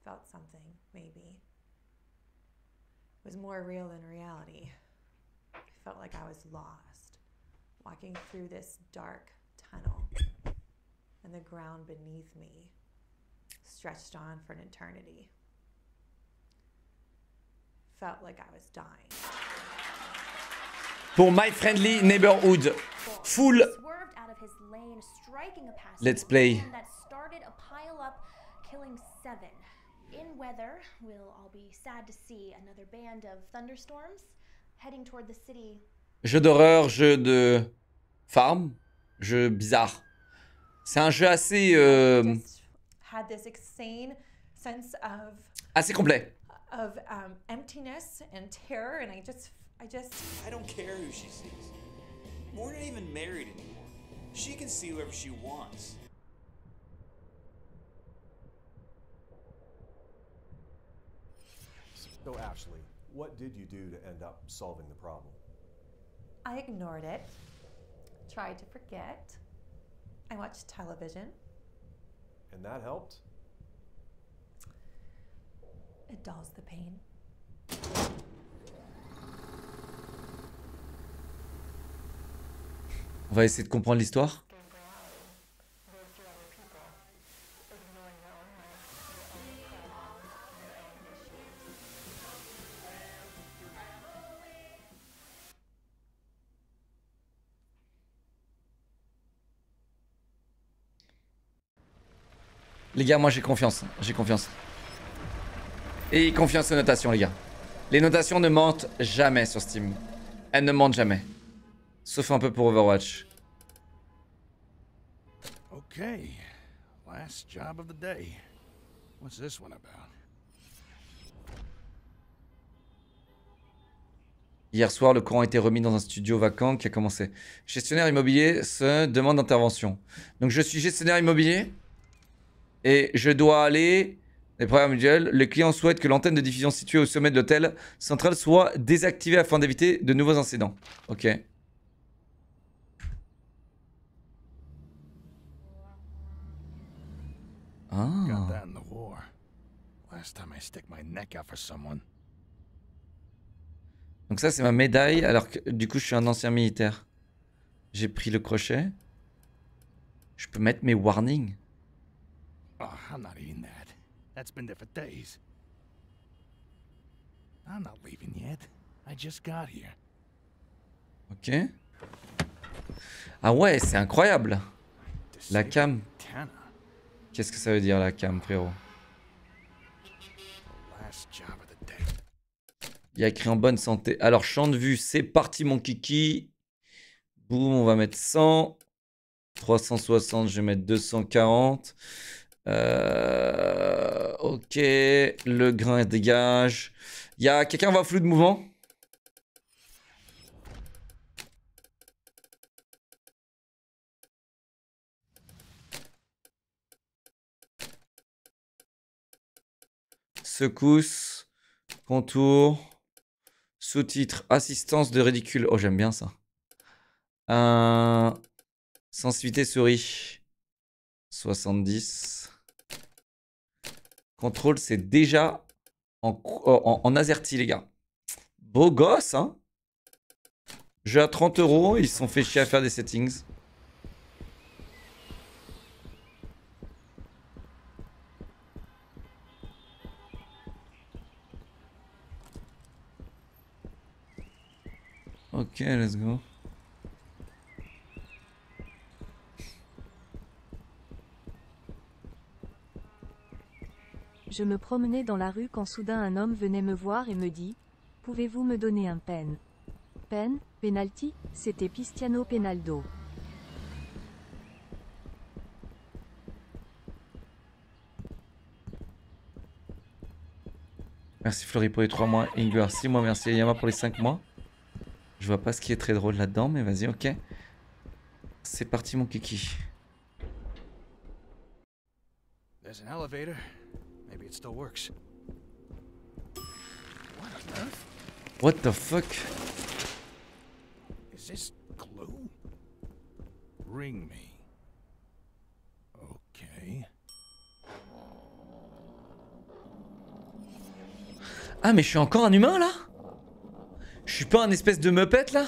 felt something, maybe. It was more real than reality. I felt like I was lost, walking through this dark tunnel, and the ground beneath me stretched on for an eternity. Felt like I was dying. Pour My Friendly Neighborhood, full let's play. That started a pile up, killing 7. In weather, we'll all be sad to see another band of thunderstorms heading toward the city. Jeu d'horreur, jeu de farm, jeu bizarre. C'est un jeu assez Had this insane sense of assez complet. Emptiness and terror, and I don't care who she sees. We're not even married anymore. She can see whoever she wants. So Ashley, what did you do to end up solving the problem? I ignored it, tried to forget. I watched television. And that helped? It dulls the pain. On va essayer de comprendre l'histoire. Les gars, moi j'ai confiance. J'ai confiance. Et confiance aux notations, les gars. Les notations ne mentent jamais sur Steam. Elles ne mentent jamais. Sauf un peu pour Overwatch. Okay. Last job of the day. What's this one about? Hier soir, le courant a été remis dans un studio vacant qui a commencé. Gestionnaire immobilier se demande d'intervention. Donc je suis gestionnaire immobilier. Et je dois aller... Les programmes mutuels. Le client souhaite que l'antenne de diffusion située au sommet de l'hôtel central soit désactivée afin d'éviter de nouveaux incidents. Ok. Ah. Donc ça c'est ma médaille alors que du coup je suis un ancien militaire. J'ai pris le crochet. Je peux mettre mes warnings. Oh, I'm not eating that. That's been there for days. I'm not leaving yet. I just got here. Ok. Ah ouais, c'est incroyable. La cam. Qu'est-ce que ça veut dire la cam, frérot? Il y a écrit en bonne santé. Alors, champ de vue, c'est parti mon kiki. Boum, on va mettre 100. 360, je vais mettre 240. Ok, le grain dégage. Il y a quelqu'un va flou de mouvement. Secousse, contour, sous-titre, assistance de ridicule. Oh, j'aime bien ça. Sensibilité souris, 70. Contrôle, c'est déjà en AZERTY, les gars. Beau gosse, hein. Jeu à 30 €, ils se sont fait chier à faire des settings. Ok, let's go. Je me promenais dans la rue quand soudain un homme venait me voir et me dit « Pouvez-vous me donner un pen ?» Pen, penalty, c'était Cristiano Ronaldo. Merci Fleury pour les 3 mois, Ingwer 6 mois, merci Yama pour les 5 mois. Je vois pas ce qui est très drôle là-dedans, mais vas-y, ok. C'est parti mon kiki. There's an elevator. Maybe it still works. What on earth? What the fuck? Is this glue? Ring me. Okay. Ah, mais je suis encore un humain, là? Je suis pas un espèce de Muppet, là?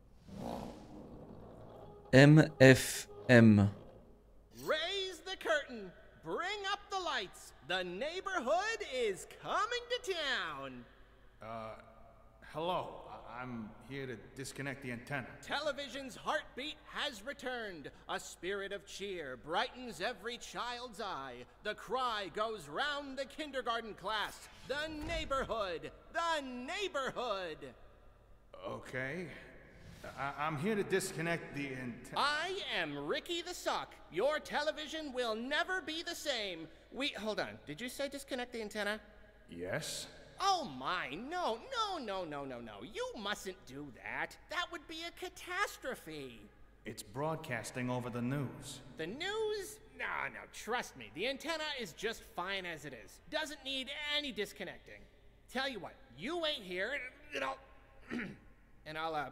MFM. Raise the curtain. Bring up the lights. The neighborhood is coming to town. Hello. I'm here to disconnect the antenna. Television's heartbeat has returned. A spirit of cheer brightens every child's eye. The cry goes round the kindergarten class. The neighborhood. The neighborhood. Okay. I'm here to disconnect the antenna. I am Ricky the Sock. Your television will never be the same. Hold on. Did you say disconnect the antenna? Yes? Oh my, no. You mustn't do that. That would be a catastrophe. It's broadcasting over the news. The news? No, trust me. The antenna is just fine as it is. Doesn't need any disconnecting. Tell you what, you wait here and I'll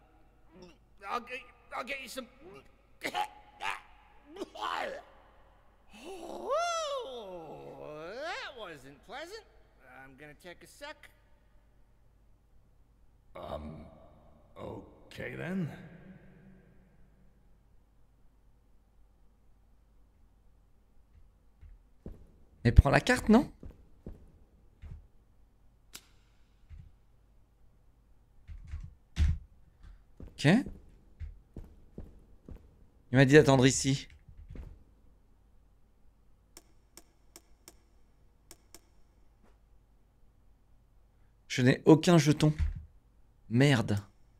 get you some. Oh, that wasn't pleasant. I'm gonna take a sec. Okay then. Mais prends la carte, non? Ok. Il m'a dit d'attendre ici. Je n'ai aucun jeton. Merde.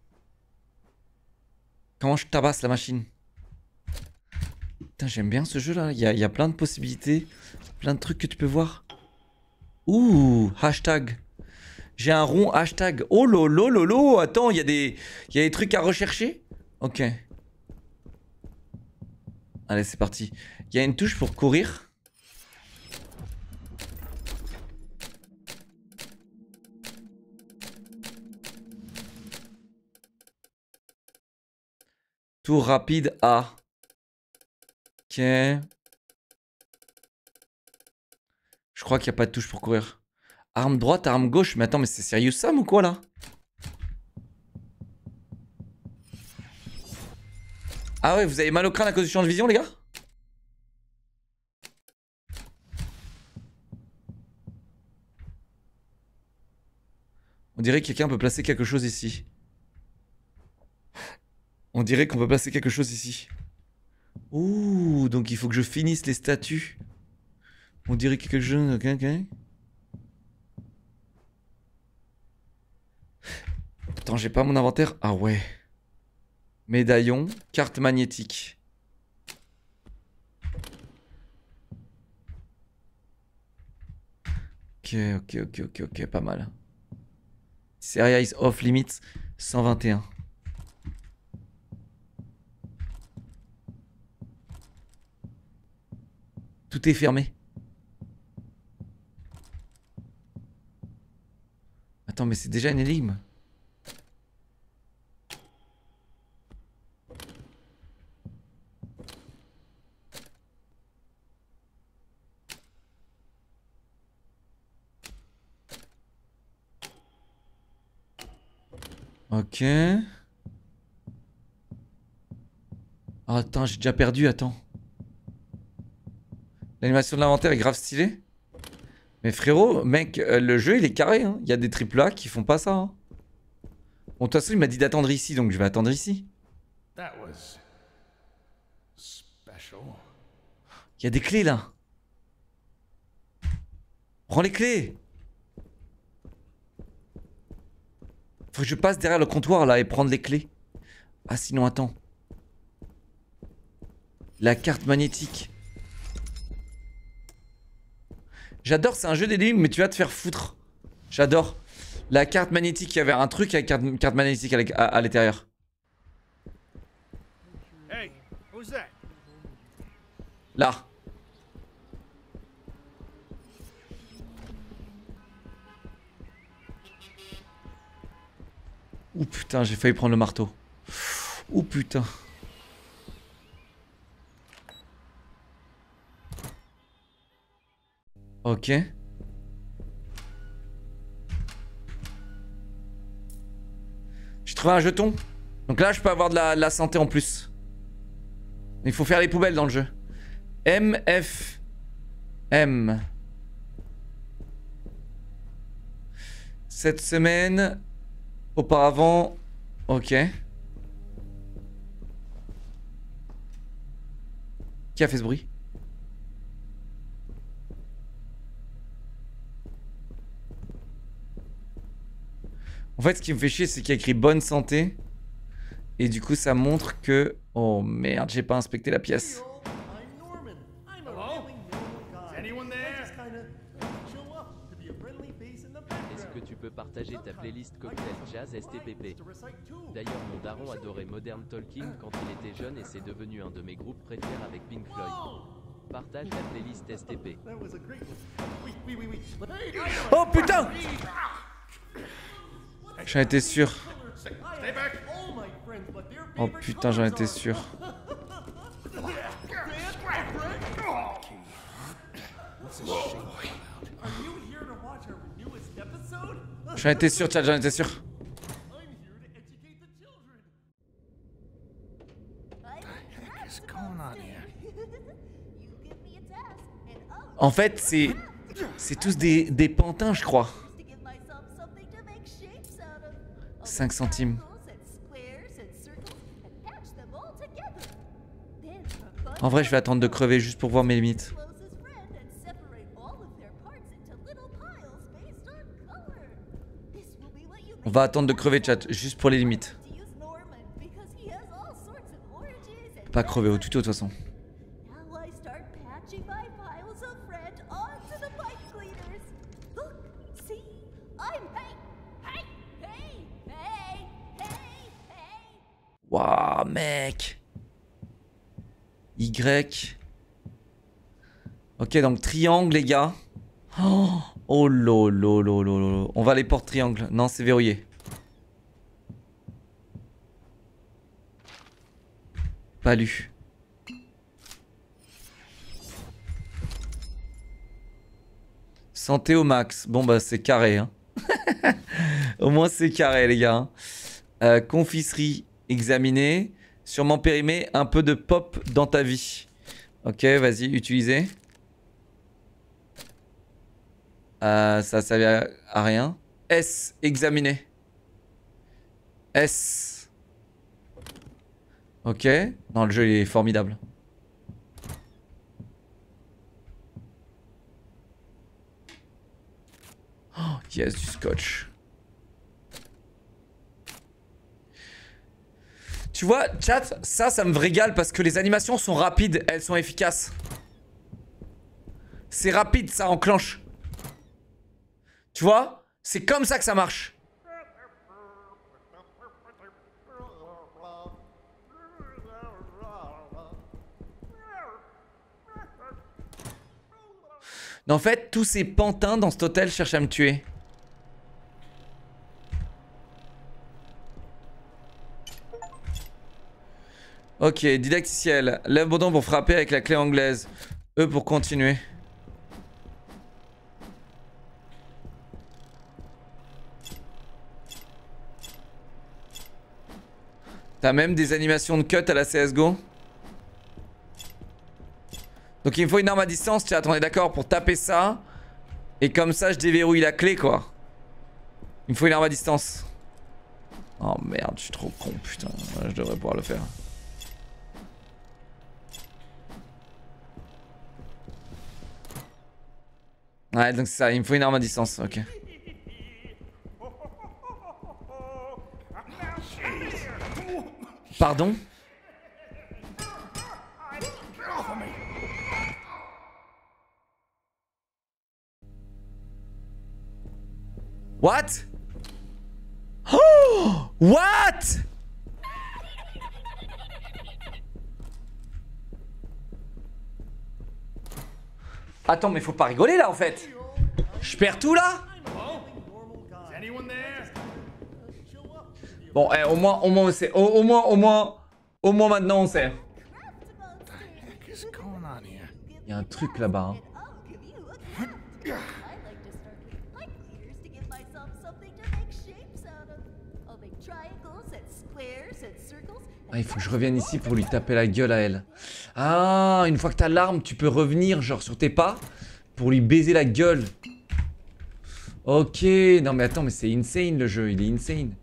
Comment je tabasse la machine? Putain, j'aime bien ce jeu là. Il y a plein de possibilités. Plein de trucs que tu peux voir. Ouh, hashtag. J'ai un rond hashtag. Oh lolo lolo. Attends, il y a des trucs à rechercher. Ok. Allez, c'est parti. Il y a une touche pour courir. Tour rapide A. Ok. Je crois qu'il n'y a pas de touche pour courir. Arme droite, arme gauche. Mais attends, mais c'est sérieux Sam ou quoi là? Ah ouais, vous avez mal au crâne à cause du champ de vision, les gars? On dirait que quelqu'un peut placer quelque chose ici. On dirait qu'on peut placer quelque chose ici. Ouh, donc il faut que je finisse les statues. On dirait quelque chose... Ok, ok. Attends, j'ai pas mon inventaire. Ah ouais. Médaillon, carte magnétique. Ok, pas mal. Serious off limits 121. Tout est fermé. Attends, mais c'est déjà une énigme. Ok. Oh, attends, j'ai déjà perdu, attends. L'animation de l'inventaire est grave stylée. Mais frérot, mec, le jeu il est carré. Hein. Il y a des AAA qui font pas ça. Hein. Bon, de toute façon, il m'a dit d'attendre ici, donc je vais attendre ici. That was special. Il y a des clés là. Prends les clés. Faut que je passe derrière le comptoir là et prendre les clés. Ah sinon attends. La carte magnétique. J'adore, c'est un jeu d'énigmes mais tu vas te faire foutre. J'adore. La carte magnétique, il y avait un truc avec carte magnétique à l'intérieur. Hey, who's that? Là. Ouh putain, j'ai failli prendre le marteau. Ouh putain. Ok. trouvé un jeton. Donc là, je peux avoir de la santé en plus. Il faut faire les poubelles dans le jeu. MF. M. Cette semaine. Auparavant. Ok. Qui a fait ce bruit? En fait, ce qui me fait chier, c'est qu'il y a écrit bonne santé. Et du coup, ça montre que... Oh merde, j'ai pas inspecté la pièce. Est-ce que tu peux partager ta playlist cocktail jazz STPP? D'ailleurs, mon daron adorait Modern Talking quand il était jeune et c'est devenu un de mes groupes préférés avec Pink Floyd. Partage la playlist STP. Oh putain! J'en étais sûr. Oh putain, j'en étais sûr. J'en étais sûr, Chad, j'en étais sûr. En fait, c'est tous des pantins, je crois. 5 centimes. En vrai, je vais attendre de crever juste pour voir mes limites. On va attendre de crever, chat, juste pour les limites. Pas crever au tuto de toute façon. Waouh, mec. Y. Ok, donc triangle, les gars. Oh lolo. On va aller porte triangle. Non, c'est verrouillé. Pas lu. Santé au max. Bon bah c'est carré. Hein. Au moins c'est carré les gars. Confiserie examinée. Sûrement périmé. Un peu de pop dans ta vie. Ok, vas-y, utiliser. Ça servait à rien. S, examiner. S. Ok. Non, le jeu il est formidable. Oh, yes, du scotch. Tu vois, chat, ça me régale parce que les animations sont rapides, elles sont efficaces. C'est rapide, ça enclenche. Tu vois? C'est comme ça que ça marche. En fait, tous ces pantins dans cet hôtel cherchent à me tuer. Ok, didacticiel. Lève bouton pour frapper avec la clé anglaise. E pour continuer. T'as même des animations de cut à la CSGO. Donc il me faut une arme à distance, tiens, on est d'accord, pour taper ça. Et comme ça, je déverrouille la clé, quoi. Il me faut une arme à distance. Oh merde, je suis trop con, putain. Je devrais pouvoir le faire. Ouais, donc c'est ça, il me faut une arme à distance, ok. Pardon? What? Oh! What? Attends, mais faut pas rigoler là en fait. Je perds tout là? Bon, au moins on sait. Au moins maintenant on sait. Il y a un truc là-bas. Hein. Ah, il faut que je revienne ici pour lui taper la gueule à elle. Ah, une fois que t'as l'arme, tu peux revenir genre sur tes pas pour lui baiser la gueule. Ok, non mais attends, mais c'est insane le jeu, il est insane.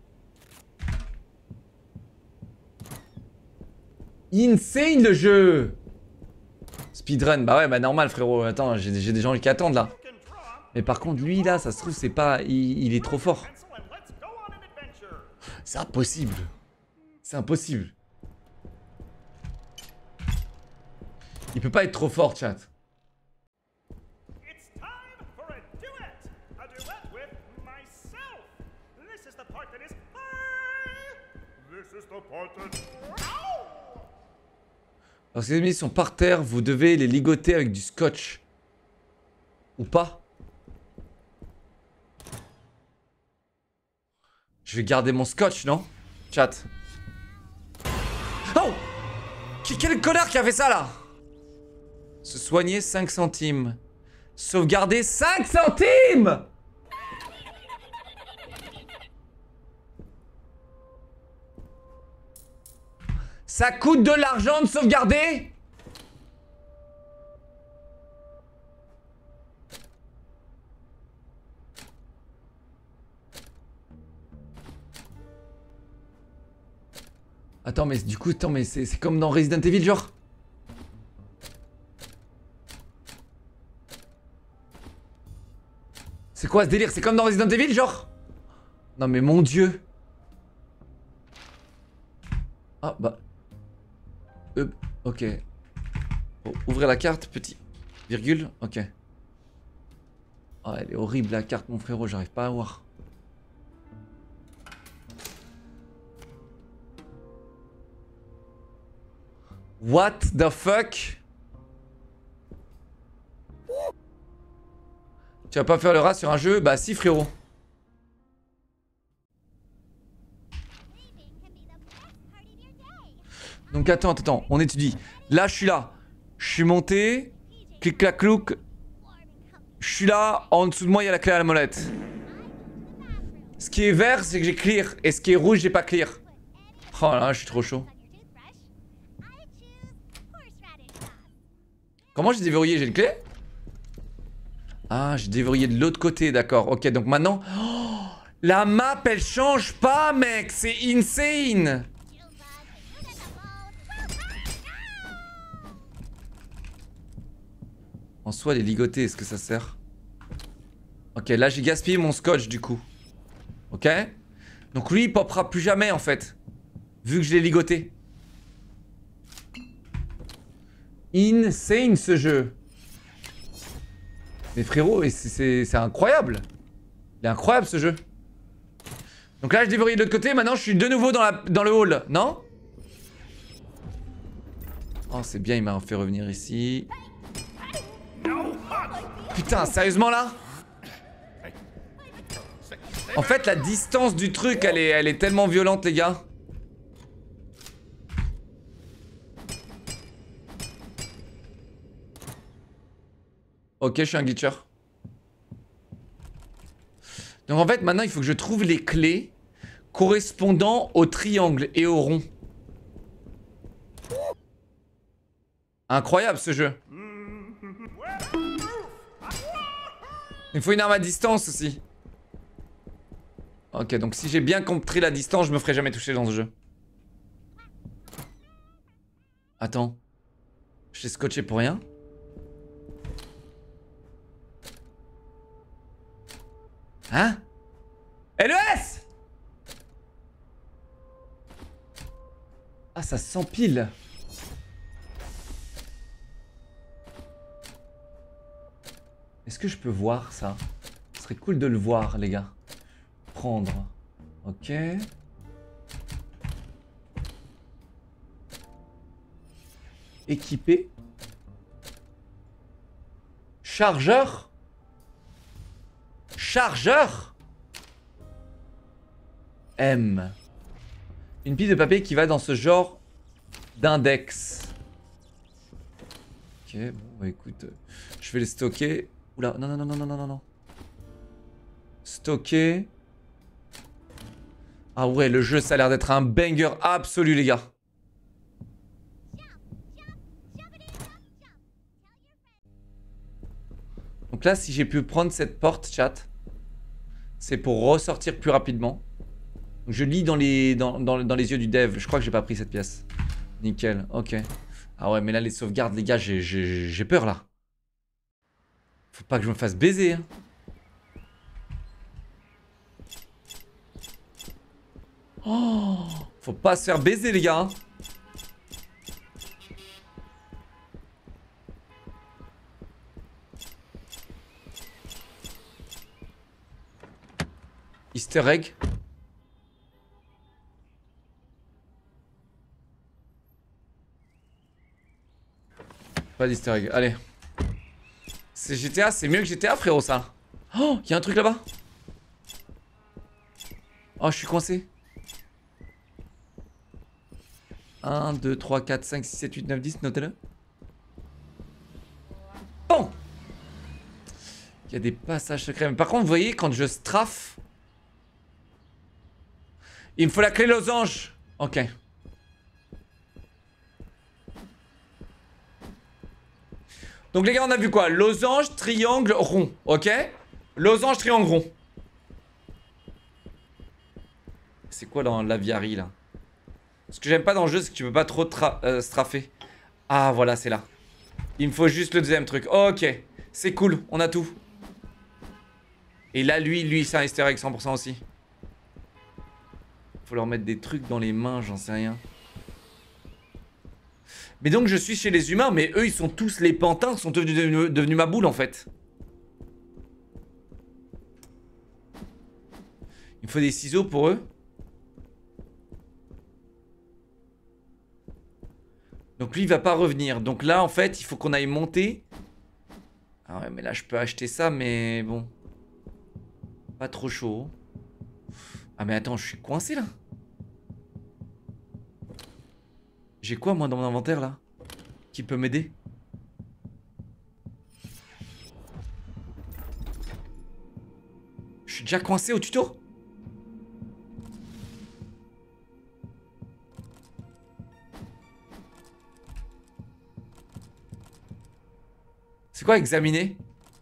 Insane le jeu. Speedrun, bah ouais, bah normal frérot, attends, j'ai des gens qui attendent là. Mais par contre, lui là, ça se trouve, c'est pas... Il est trop fort. C'est impossible. C'est impossible. Il peut pas être trop fort, chat. Alors, si les ennemis sont par terre, vous devez les ligoter avec du scotch. Ou pas. Je vais garder mon scotch, non? Chat. Oh! Quel connard qui a fait ça, là? Se soigner 5 centimes. Sauvegarder 5 centimes! Ça coûte de l'argent de sauvegarder? Attends, mais du coup, attends, mais c'est comme dans Resident Evil, genre? C'est quoi ce délire? C'est comme dans Resident Evil, genre? Non, mais mon Dieu. Ah, bah... ok. Bon, ouvrir la carte, petit. Virgule, ok. Oh, elle est horrible la carte, mon frérot, j'arrive pas à voir. What the fuck? Tu vas pas faire le rat sur un jeu? Bah si frérot. Donc attends, on étudie. Là je suis là. Je suis monté. Clic clac clouc. Je suis là. En dessous de moi il y a la clé à la molette. Ce qui est vert c'est que j'ai clear. Et ce qui est rouge j'ai pas clear. Oh là je suis trop chaud. Comment j'ai déverrouillé? J'ai une clé? Ah, j'ai déverrouillé de l'autre côté, d'accord. Ok, donc maintenant... Oh, la map, elle change pas, mec. C'est insane. En soi, les ligoter, est-ce que ça sert? Ok, là, j'ai gaspillé mon scotch, du coup. Ok? Donc lui, il popera plus jamais, en fait. Vu que je l'ai ligoté. Insane ce jeu. Mais frérot, c'est incroyable. Il est incroyable ce jeu. Donc là je déverrouille de l'autre côté, maintenant je suis de nouveau dans le hall, non? Oh c'est bien, il m'a fait revenir ici. Putain, sérieusement là? En fait la distance du truc elle est tellement violente les gars. Ok, je suis un glitcher. Donc en fait, maintenant, il faut que je trouve les clés correspondant au triangle et au rond. Incroyable ce jeu. Il faut une arme à distance aussi. Ok, donc si j'ai bien compris la distance, je me ferai jamais toucher dans ce jeu. Attends. Je l'ai scotché pour rien. Hein? LES! Ah, ça s'empile. Est-ce que je peux voir ça? Ce serait cool de le voir, les gars. Prendre. Ok. Équiper. Chargeur. Chargeur. M. Une pile de papier qui va dans ce genre d'index. Ok, bon, bah écoute, je vais les stocker. Oula, non. Stocker. Ah ouais, le jeu, ça a l'air d'être un banger absolu, les gars. Donc là, si j'ai pu prendre cette porte, chat, c'est pour ressortir plus rapidement. Donc je lis dans les yeux du dev. Je crois que j'ai pas pris cette pièce. Nickel, ok. Ah ouais, mais là, les sauvegardes, les gars, j'ai peur, là. Faut pas que je me fasse baiser, hein. Oh, faut pas se faire baiser, les gars, hein. Easter egg. Pas d'easter egg, allez. C'est GTA, c'est mieux que GTA, frérot, ça. Oh, il y a un truc là-bas. Oh, je suis coincé. 1, 2, 3, 4, 5, 6, 7, 8, 9, 10, notez-le. Bon. Il y a des passages secrets. Mais par contre, vous voyez, quand je strafe, il me faut la clé losange. Ok. Donc les gars, on a vu quoi? Losange, triangle, rond. Ok? Losange, triangle, rond. C'est quoi dans l'aviary là? Ce que j'aime pas dans le jeu, c'est que tu peux pas trop straffer. Ah voilà, c'est là. Il me faut juste le deuxième truc. Ok, c'est cool, on a tout. Et là, lui, c'est un easter egg 100% aussi. Faut leur mettre des trucs dans les mains, j'en sais rien. Mais donc je suis chez les humains, mais eux ils sont tous, les pantins sont devenus ma boule en fait. Il me faut des ciseaux pour eux. Donc lui il va pas revenir. Donc là en fait il faut qu'on aille monter. Ah ouais mais là je peux acheter ça mais bon. Pas trop chaud. Ah mais attends, je suis coincé là. J'ai quoi moi dans mon inventaire là? Qui peut m'aider? Je suis déjà coincé au tuto? C'est quoi examiner?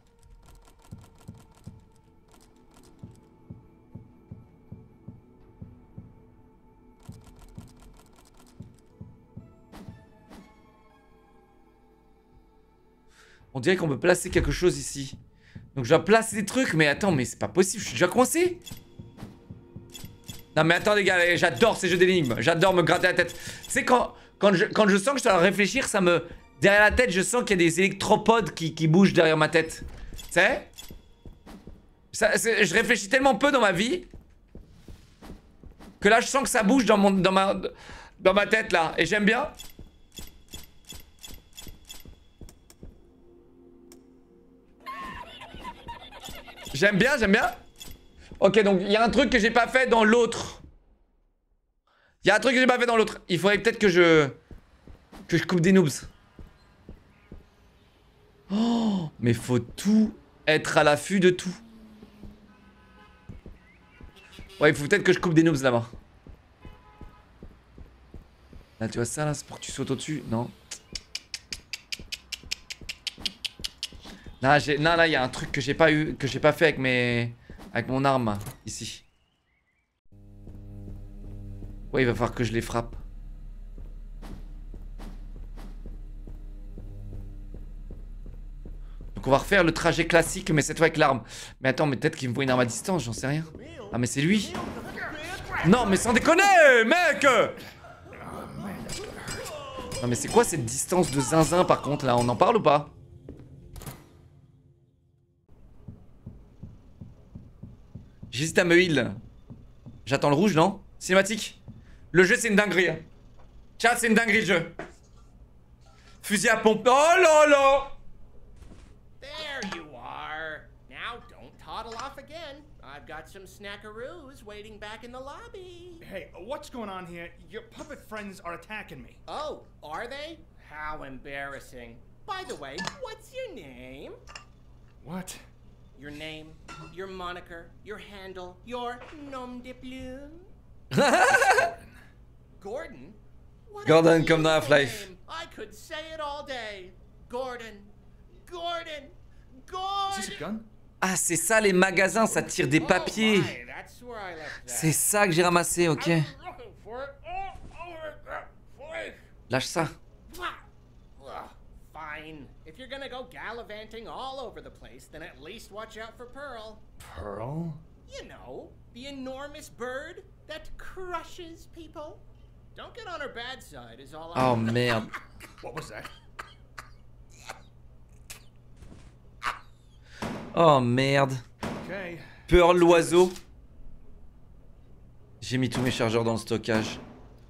On dirait qu'on peut placer quelque chose ici. Donc je dois placer des trucs, mais attends, mais c'est pas possible, je suis déjà coincé. Non mais attends les gars, j'adore ces jeux d'énigmes, j'adore me gratter la tête. Tu sais quand je sens que je dois réfléchir, ça me... Derrière la tête, je sens qu'il y a des électropodes qui bougent derrière ma tête. Tu sais je réfléchis tellement peu dans ma vie que là je sens que ça bouge dans ma tête là. Et j'aime bien. J'aime bien. Ok, donc il y a un truc que j'ai pas fait dans l'autre. Il y a un truc que j'ai pas fait dans l'autre. Il faudrait peut-être que je coupe des noobs. Oh, mais faut tout être à l'affût de tout. Ouais, il faut peut-être que je coupe des noobs là-bas. Là, tu vois ça là, c'est pour que tu sautes au-dessus. Non. Là, il y a un truc que j'ai pas eu, que j'ai pas fait avec mon arme ici. Ouais, il va falloir que je les frappe. Donc on va refaire le trajet classique, mais cette fois avec l'arme. Mais attends, mais peut-être qu'il me faut une arme à distance, j'en sais rien. Ah mais c'est lui. Non mais sans déconner, mec. Non mais c'est quoi cette distance de zinzin par contre là, on en parle ou pas? J'hésite à me heal. J'attends le rouge, non? Cinématique. Le jeu, c'est une dinguerie. Chat, c'est une dinguerie, le jeu. Fusil à pompe. Oh là là! There you are. Now don't toddle off again. I've got some snackaroos waiting back in the lobby. Hey, what's going on here? Your puppet friends are attacking me. Oh, are they? How embarrassing. By the way, what's your name? What? Your name, your moniker, your handle, your nom de plume. Gordon? What a Gordon comme dans beautiful Half-Life. name. I could say it all day. Gordon. Gordon. Gordon. Is this a gun? Ah, c'est ça les magasins, ça tire des papiers. Oh my, that's where I left that. C'est ça que j'ai ramassé, ok. I was looking for it all over that place. Lâche ça. Ugh, fine. If you're gonna go gallivanting all over the place, then at least watch out for Pearl. Pearl? You know, the enormous bird that crushes people. Don't get on her bad side is all Oh I'm... merde. What was that? Oh merde. Okay. Pearl l'oiseau. J'ai mis tous mes chargeurs dans le stockage.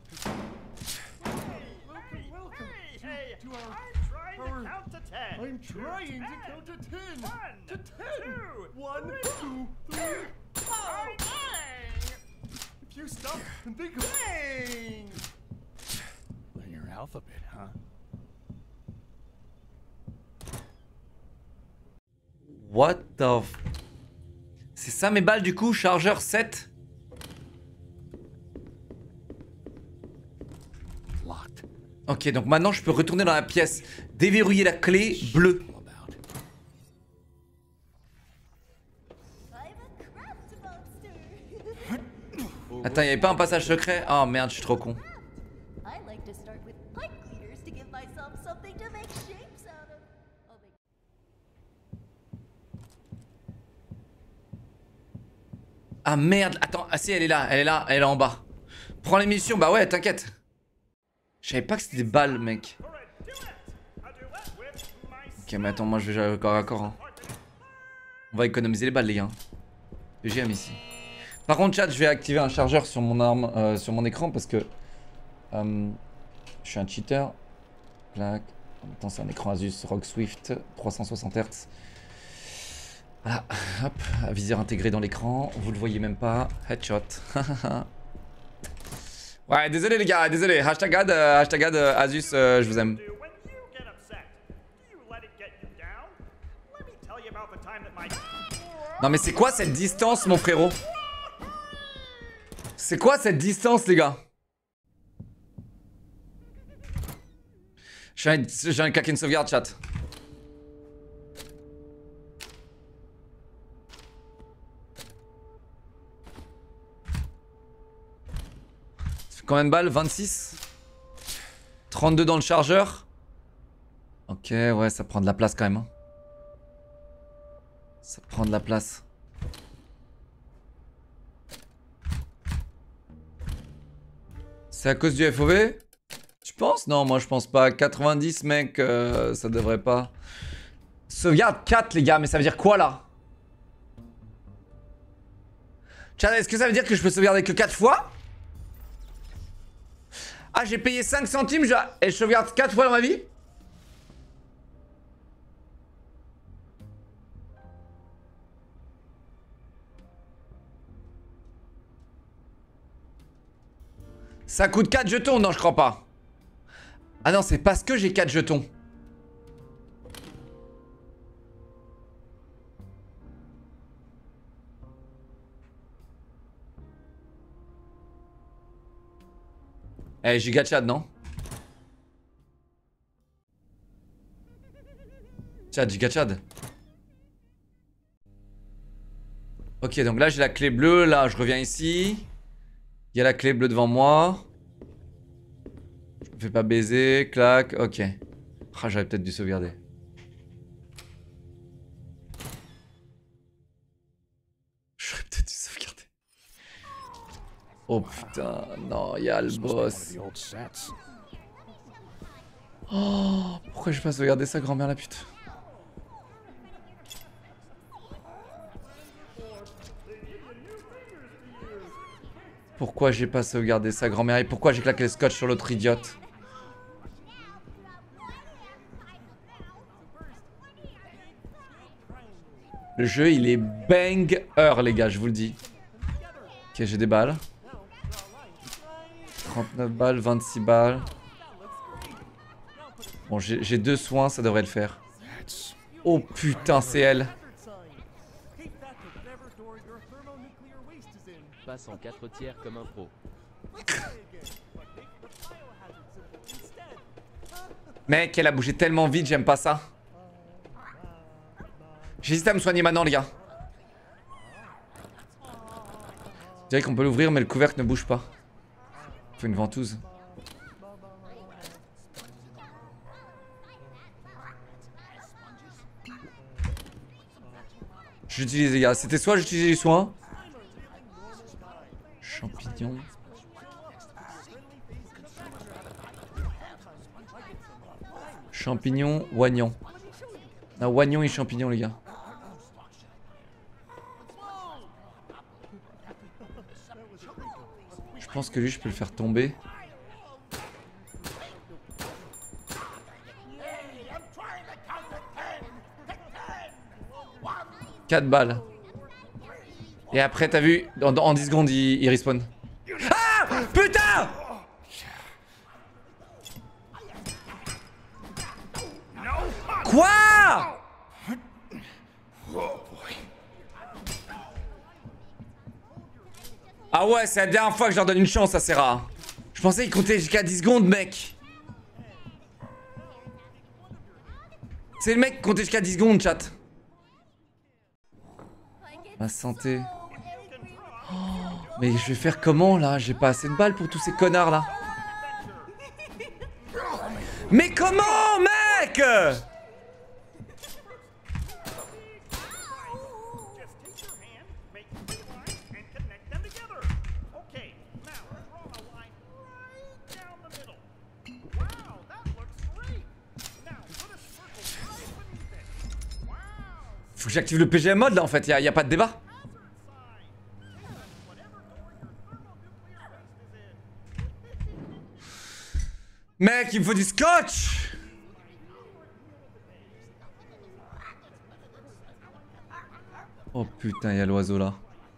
I'm trying to count to 10. To 10. 1, 2, 3. If you stop and think of Learn your alphabet, huh? What the f... C'est ça mes balles du coup, chargeur 7. Locked. Ok, donc maintenant je peux retourner dans la pièce, déverrouiller la clé bleue. Attends, y'avait pas un passage secret? Oh merde, je suis trop con. I like to start with pipe cleaners to give myself something to make shapes out of. Ah merde, attends, ah si elle est là, elle est là, elle est là en bas. Prends les munitions, bah ouais, t'inquiète. Je savais pas que c'était des balles, mec. Ok, mais attends, moi je vais jouer corps à corps. Hein. On va économiser les balles, les gars. PGM ici. Par contre, chat, je vais activer un chargeur sur mon arme, sur mon écran parce que je suis un cheater. Clac. En même temps, c'est un écran Asus ROG Swift 360 Hz. Voilà, hop, viseur intégré dans l'écran, vous le voyez même pas, headshot. Ouais, désolé les gars, désolé, hashtag ad, Asus, je vous aime. Non mais c'est quoi cette distance mon frérot? C'est quoi cette distance les gars? J'ai envie de claquer une sauvegarde chat. Combien de balles? 26? 32 dans le chargeur? Ok, ouais, ça prend de la place quand même. Hein. Ça prend de la place. C'est à cause du FOV? Tu penses? Non, moi je pense pas. 90 mec, ça devrait pas. Sauvegarde 4 les gars, mais ça veut dire quoi là? Tiens, est-ce que ça veut dire que je peux sauvegarder que 4 fois? Ah, j'ai payé 5 centimes et je sauvegarde 4 fois dans ma vie? Ça coûte 4 jetons? Non, je crois pas. Ah non, c'est parce que j'ai 4 jetons. Eh, giga Chad, non? Chad, giga Chad. Ok, donc là j'ai la clé bleue, là je reviens ici. Il y a la clé bleue devant moi. Je me fais pas baiser, clac, ok. Ah, j'aurais peut-être dû sauvegarder. J'aurais peut-être dû sauvegarder. Oh putain, non, il y a le boss. Oh, pourquoi j'ai pas sauvegardé ça, grand-mère la pute? Pourquoi j'ai pas sauvegardé ça, grand-mère? Et pourquoi j'ai claqué le scotch sur l'autre idiote? Le jeu, il est banger, les gars, je vous le dis. Ok, j'ai des balles. 39 balles, 26 balles. Bon, j'ai 2 soins, ça devrait le faire. Oh putain, c'est elle. Passe en 4 tiers comme un pro. Mec, elle a bougé tellement vite, j'aime pas ça. J'hésite à me soigner maintenant, les gars. Je dirais qu'on peut l'ouvrir, mais le couvercle ne bouge pas. Faut une ventouse. J'utilise, les gars. C'était soit j'utilisais du soin. Champignons. Champignons, oignon. Non, oignon et champignons, les gars. Je pense que lui, je peux le faire tomber. « 4 balles. » Et après, t'as vu, en 10 secondes, il respawn. Ah! Putain! Quoi? Ah ouais, c'est la dernière fois que je leur donne une chance, ça c'est rare. Je pensais qu'il comptait jusqu'à 10 secondes, mec. C'est le mec qui comptait jusqu'à 10 secondes, chat. Ma santé. Oh, mais je vais faire comment là? J'ai pas assez de balles pour tous ces connards là. Mais comment, mec? Faut que j'active le PGM mode là en fait, y a pas de débat. Mec, il me faut du scotch. Oh putain, y a l'oiseau là.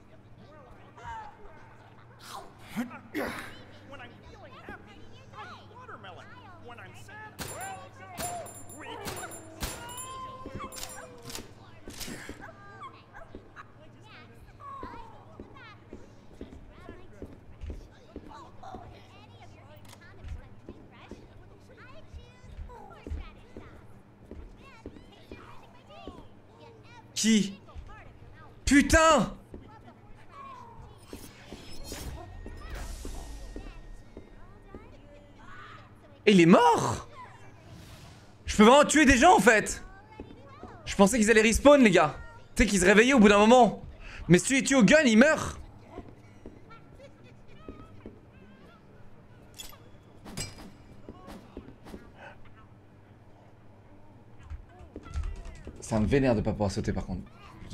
Qui? Putain! Et il est mort? Je peux vraiment tuer des gens en fait. Je pensais qu'ils allaient respawn les gars. Tu sais qu'ils se réveillaient au bout d'un moment. Mais si tu les tues au gun, ils meurent. Ça me vénère de pas pouvoir sauter par contre.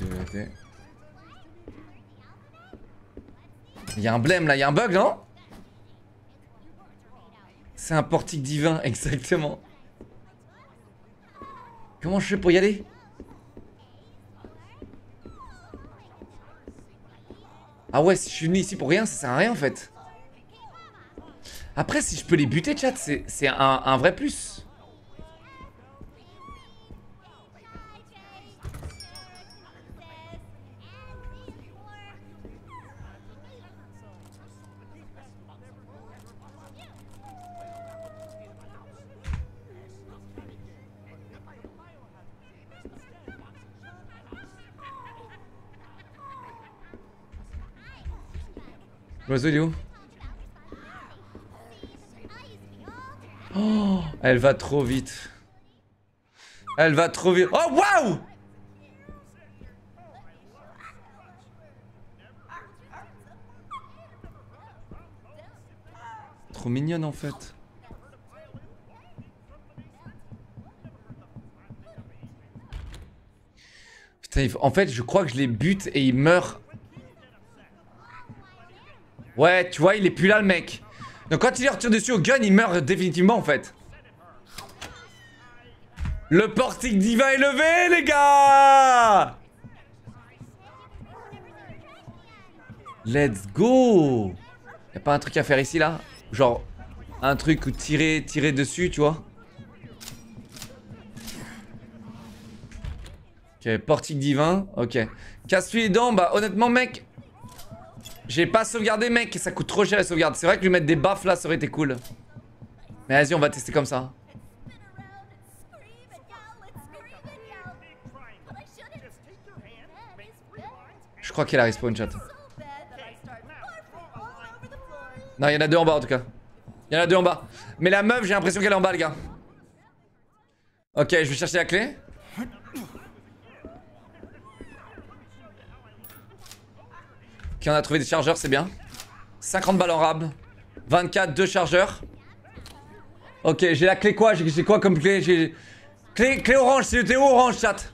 Il y a un blême là, il y a un bug non? C'est un portique divin, exactement. Comment je fais pour y aller? Ah ouais, si je suis venu ici pour rien, ça sert à rien en fait. Après, si je peux les buter, chat, c'est un vrai plus. L'oiseau il est où? Oh, elle va trop vite. Elle va trop vite. Oh waouh! Trop mignonne en fait. Putain, en fait je crois que je les bute et ils meurent. Ouais, tu vois, il est plus là le mec. Donc quand il leur tire dessus au gun, il meurt définitivement en fait. Le portique divin est levé, les gars! Let's go! Y'a pas un truc à faire ici là? Genre, un truc où tirer dessus, tu vois? Ok, portique divin, ok. Casse-lui les dents, bah honnêtement, mec. J'ai pas sauvegardé, mec, ça coûte trop cher la sauvegarde. C'est vrai que lui mettre des baffes là, ça aurait été cool. Mais vas-y, on va tester comme ça. Je crois qu'elle a respawn, chat. Non, il y en a deux en bas en tout cas. Il y en a deux en bas. Mais la meuf, j'ai l'impression qu'elle est en bas, les gars. Ok, je vais chercher la clé. Ok, on a trouvé des chargeurs, c'est bien. 50 balles en rab. 24, 2 chargeurs. Ok, j'ai la clé quoi? J'ai quoi comme clé? Clé orange, c'est le Théo orange, chat.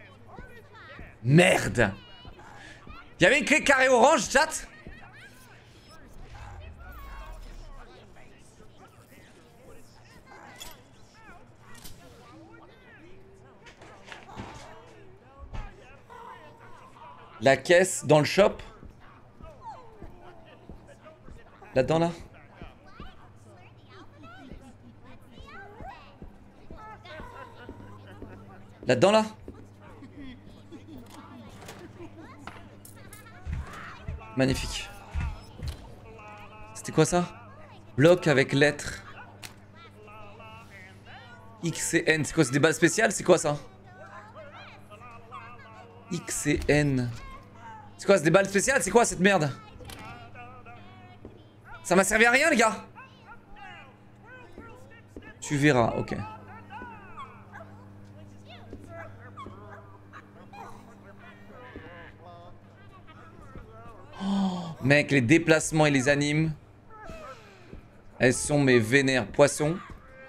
Merde. Il y avait une clé carré orange, chat. La caisse dans le shop. Là-dedans, là. Là-dedans, là. Magnifique. C'était quoi ça? Bloc avec lettres. X et N. C'est quoi? C'est des balles spéciales? C'est quoi ça? X et N. C'est quoi? C'est des balles spéciales? C'est quoi cette merde? Ça m'a servi à rien, les gars. Tu verras, ok. Oh, mec, les déplacements et les animes. Elles sont mes vénères poissons.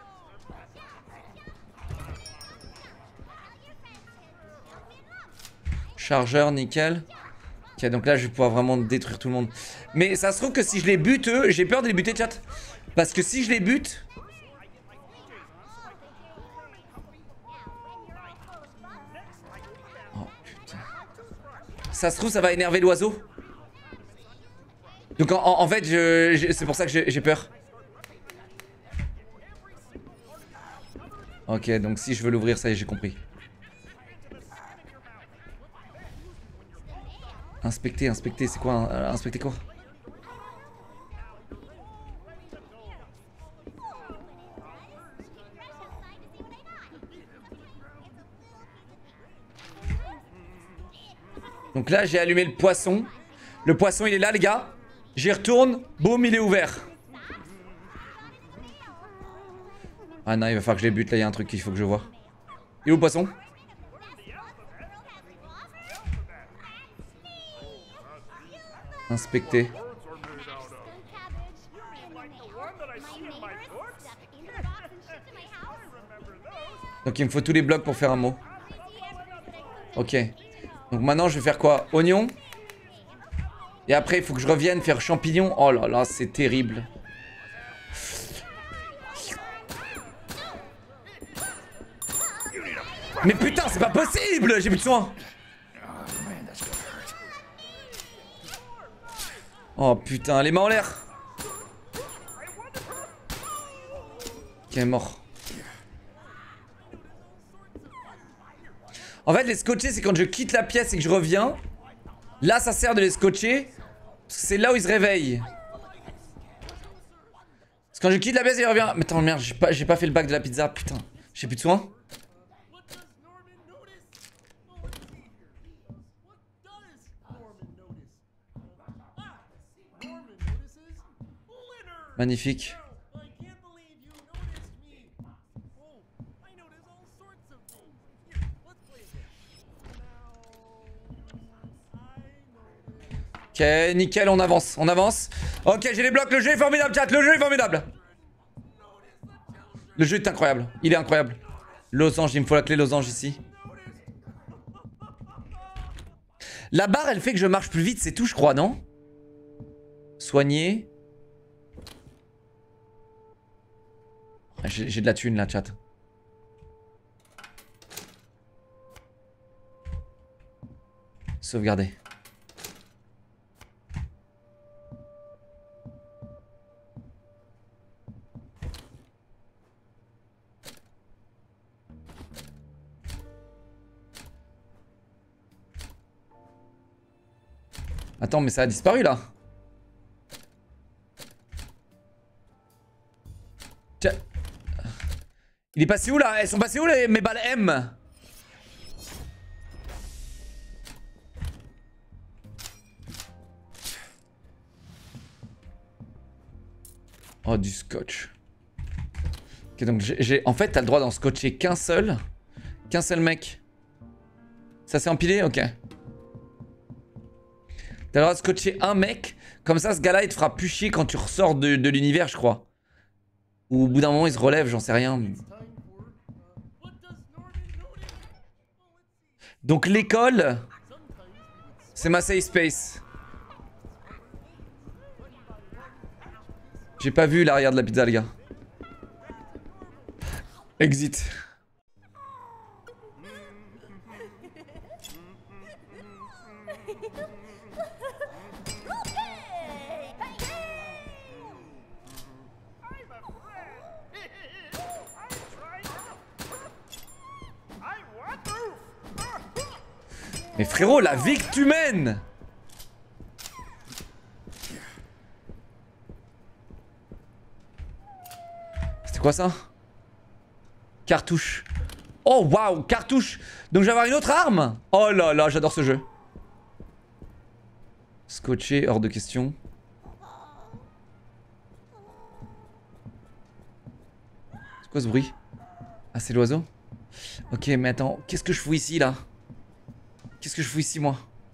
Chargeur, nickel. Ok, donc là, je vais pouvoir vraiment détruire tout le monde. Mais ça se trouve que si je les bute, eux, j'ai peur de les buter, chat. Parce que si je les bute... Oh, putain. Ça se trouve, ça va énerver l'oiseau. Donc en fait, c'est pour ça que j'ai peur. Ok, donc si je veux l'ouvrir, ça y est, j'ai compris. Inspecter, c'est quoi? Inspecter quoi? Donc là, j'ai allumé le poisson. Le poisson, il est là, les gars. J'y retourne. Boum, il est ouvert. Ah non, il va falloir que je les bute. Là, il y a un truc qu'il faut que je vois. Il est où le poisson? Inspecter. Donc il me faut tous les blocs pour faire un mot. Ok. Donc maintenant je vais faire quoi? Oignon. Et après il faut que je revienne faire champignon. Oh là là, c'est terrible. Mais putain, c'est pas possible. J'ai plus de soin. Oh putain, les mains en l'air. Ok, mort. En fait, les scotcher, c'est quand je quitte la pièce et que je reviens. Là, ça sert de les scotcher. C'est là où ils se réveillent. Parce que quand je quitte la pièce et je reviens. Mais attends, merde, j'ai pas fait le bac de la pizza. Putain, j'ai plus de soin. Magnifique. Ok, nickel, on avance, on avance. Ok, j'ai les blocs, le jeu est formidable, chat, le jeu est formidable. Le jeu est incroyable, il est incroyable. Losange, il me faut la clé losange ici. La barre, elle fait que je marche plus vite, c'est tout, je crois, non? Soigner. J'ai de la thune là, chat. Sauvegarder. Attends, mais ça a disparu là. Tiens. Il est passé où là? Elles sont passées où mes balles M? Oh, du scotch. Ok, donc en fait, t'as le droit d'en scotcher qu'un seul mec. Ça s'est empilé? Ok. T'as le droit de scotcher un mec. Comme ça, ce gars-là, il te fera plus chier quand tu ressors de l'univers, je crois. Ou au bout d'un moment, il se relève, j'en sais rien. Donc l'école, c'est ma safe space. J'ai pas vu l'arrière de la pizza, les gars. Exit. Mais frérot, la vie que tu mènes! C'était quoi ça? Cartouche. Oh waouh, cartouche! Donc je vais avoir une autre arme? Oh là là, j'adore ce jeu. Scotché, hors de question. C'est quoi ce bruit? Ah, c'est l'oiseau? Ok, mais attends, qu'est-ce que je fous ici là? Qu'est-ce que je fous ici moi?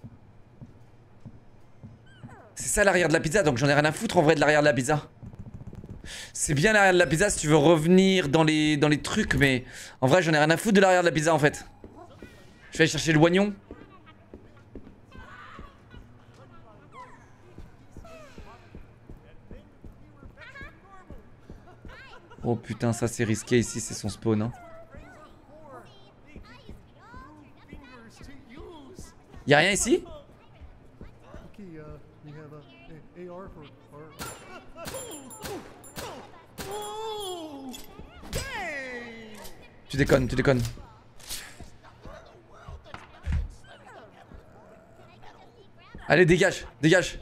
C'est ça l'arrière de la pizza, donc j'en ai rien à foutre en vrai de l'arrière de la pizza. C'est bien l'arrière de la pizza si tu veux revenir dans les trucs, mais en vrai j'en ai rien à foutre de l'arrière de la pizza en fait. Je vais aller chercher le oignon. Oh putain, ça c'est risqué ici, c'est son spawn hein. Y'a rien ici? Tu déconnes, tu déconnes. Allez, dégage, dégage.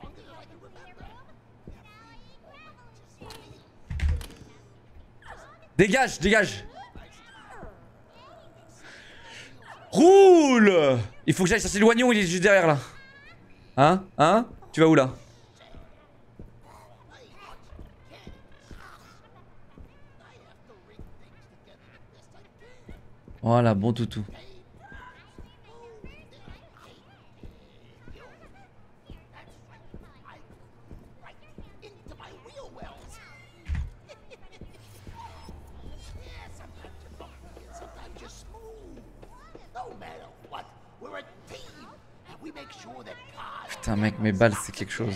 Dégage, dégage. Roule! Il faut que j'aille chercher l'oignon, il est juste derrière là. Hein? Hein? Tu vas où là? Voilà, bon toutou. Putain mec, mes balles c'est quelque chose.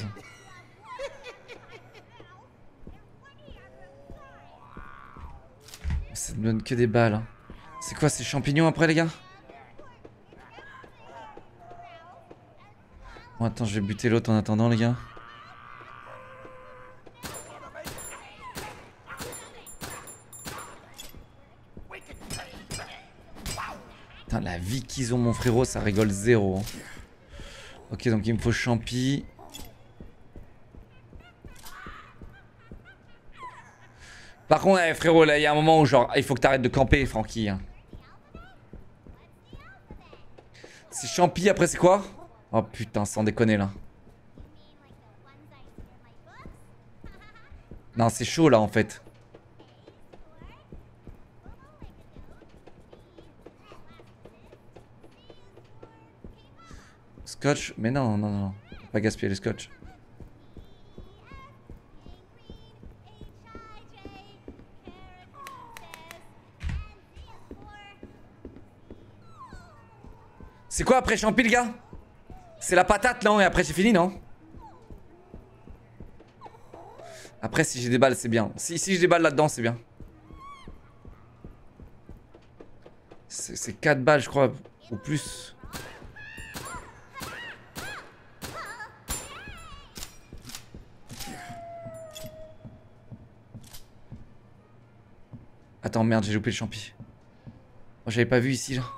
Ça me donne que des balles hein. C'est quoi ces champignons après les gars? Bon attends, je vais buter l'autre en attendant les gars. Putain la vie qu'ils ont mon frérot, ça rigole zéro hein. Ok, donc il me faut champi. Par contre, frérot, là, il y a un moment où genre, il faut que t'arrêtes de camper, Francky. Hein. C'est champi, après c'est quoi? Oh putain, sans déconner là. Non, c'est chaud là en fait. Scotch? Mais non, non, non. Faut pas gaspiller le scotch. C'est quoi après champi, le gars? C'est la patate, non? Et après, c'est fini, non? Après, si j'ai des balles, c'est bien. Si j'ai des balles là-dedans, c'est bien. C'est 4 balles, je crois. Ou plus. Attends, merde, j'ai loupé le champi. Oh, j'avais pas vu ici, là.